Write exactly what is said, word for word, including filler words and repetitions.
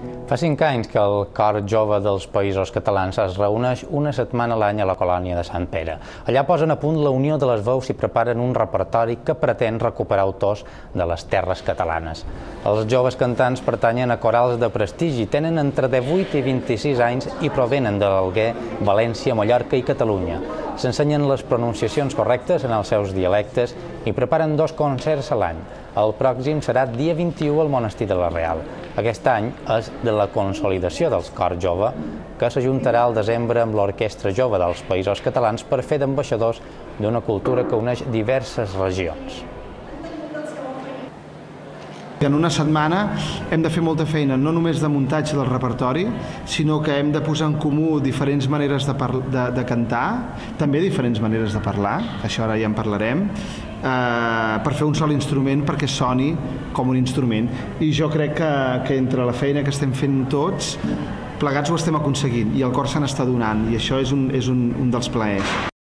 Fa cinc anys que el Cor Jove dels Països Catalans es reuneix una setmana a l'any a la colònia de Sant Pere. Allà posen a punt la unió de les veus i preparen un repertori que pretén recuperar autors de les terres catalanes. Els joves cantants pertanyen a corals de prestigi, tenen entre divuit i vint-i-sis anys i provenen de l'Alguer, València, Mallorca i Catalunya. S'ensenyen les pronunciacions correctes en els seus dialectes i preparen dos concerts a l'any. El pròxim serà dia vint-i-u al Monestir de la Real. Aquest any és de la consolidació dels Cor Jove, que s'ajuntarà al desembre amb l'Orquestra Jove dels Països Catalans per fer d'ambaixadors d'una cultura que uneix diverses regions. En una setmana hem de fer molta feina, no només de muntatge del repertori, sinó que hem de posar en comú diferents maneres de, de, de cantar, també diferents maneres de parlar, que això ara ja en parlarem, eh, per fer un sol instrument perquè soni com un instrument. I jo crec que, que entre la feina que estem fent tots, plegats ho estem aconseguint i el cor se n'està donant, i això és un, és un, un dels plaers.